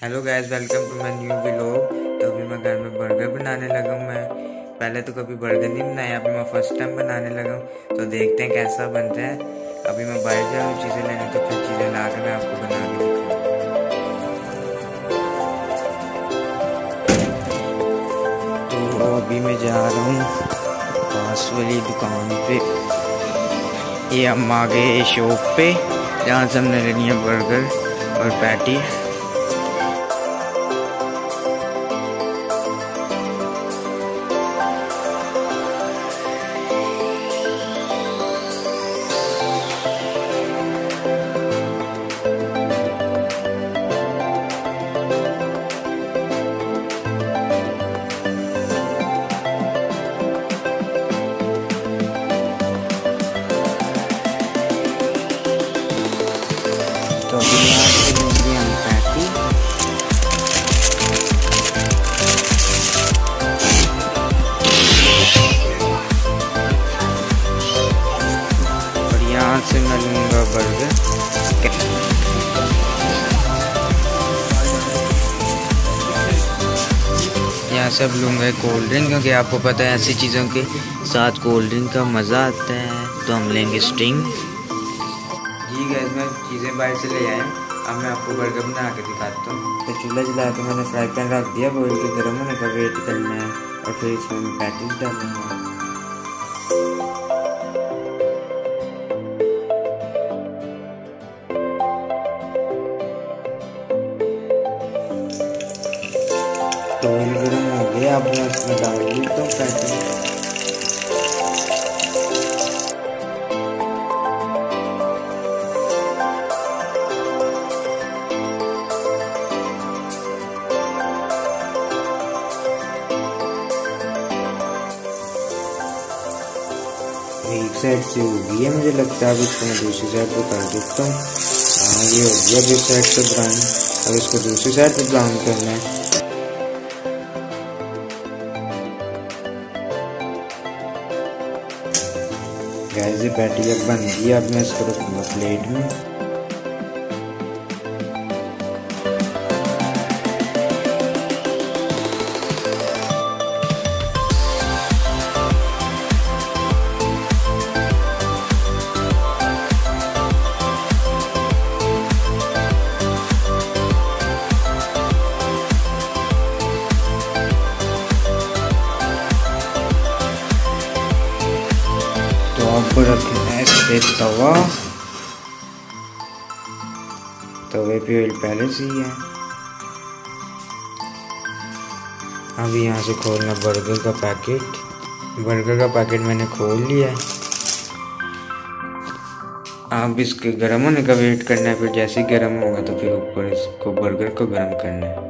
Hello guys, welcome to my new vlog. तो अभी मैं घर में बर्गर बनाने लगा हूँ। मैं पहले तो कभी बर्गर नहीं बनाया, अभी मैं फर्स्ट टाइम बनाने लगा हूँ। तो देखते हैं कैसा बनता है। अभी मैं बाहर जा रहा हूँ चीज़ें लेने, तो फिर चीज़ें ला के मैं आपको बना के दिखाऊँ। तो अभी मैं जा रहा हूँ पास वाली दुकान पे। ये हम आ गए शॉप पे जहाँ से हमने लेनी है बर्गर और पैटी। तो अभी यहाँ से लेंगे हम पैटी। और यहाँ से मैं लूँगा बर्गर। यहाँ से अब लूँगा एक कोल्ड ड्रिंक, क्योंकि आपको पता है ऐसी चीज़ों के साथ कोल्ड ड्रिंक का मज़ा आता है। तो हम लेंगे स्टिंग। जी गैस, मैं चीज़ें बाहर से ले आया। अब मैं आपको बर्गर बना के दिखाता हूँ। तो चूल्हा जला के मैंने फ्राई पैन रख दिया, ऑयल के गर्म होने का वेट करना है और फिर इसमें मैं पैटीज डालूँगा। तो ऑयल गर्म हो गया, अब मैं इसमें डाल देता हूँ पैटी। एक साइड से हो गई है, मुझे लगता है। अब इसको मैं दूसरी साइड पे कर देता हूँ। हाँ, ये हो गया जिस साइड से ब्राउन। अब इसको दूसरी साइड पे ब्राउन करना है। गैस, ये पैटी अब बन गई। अब मैं इसको रखूँगा प्लेट में। अब रखना है इस पे तवा। तवे पे ऑयल पहले से ही है। अब यहाँ से खोलना बर्गर का पैकेट। बर्गर का पैकेट मैंने खोल लिया है। अब इसके गर्म होने का वेट करना है। फिर जैसे ही गर्म होगा तो फिर ऊपर इसको बर्गर को गर्म करना है।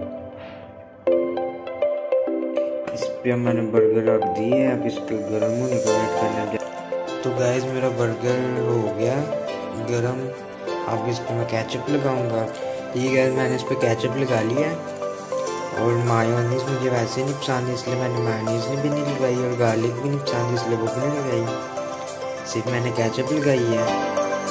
इस पे मैंने बर्गर रख दी है। अब इसके गर्म होने का वेट करना है। तो गाइस, मेरा बर्गर हो गया गरम। अब इस पर मैं केचप लगाऊंगा। ये गाइस, मैंने इस पर केचप लगा लिया है। और मायोनीज मुझे वैसे नहीं पसंद, इसलिए मैंने मायोनीज भी नहीं लगाई। और गार्लिक भी नहीं पसंद, इसलिए वो भी नहीं लगाई। सिर्फ मैंने केचप लगाई है।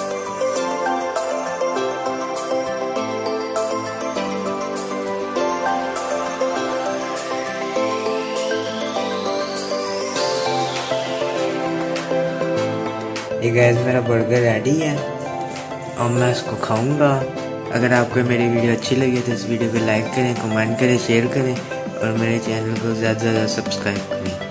ये गैस, मेरा बर्गर रेडी है और मैं इसको खाऊंगा। अगर आपको मेरी वीडियो अच्छी लगी तो इस वीडियो को लाइक करें, कमेंट करें, शेयर करें और मेरे चैनल को ज़्यादा से ज़्यादा सब्सक्राइब करें।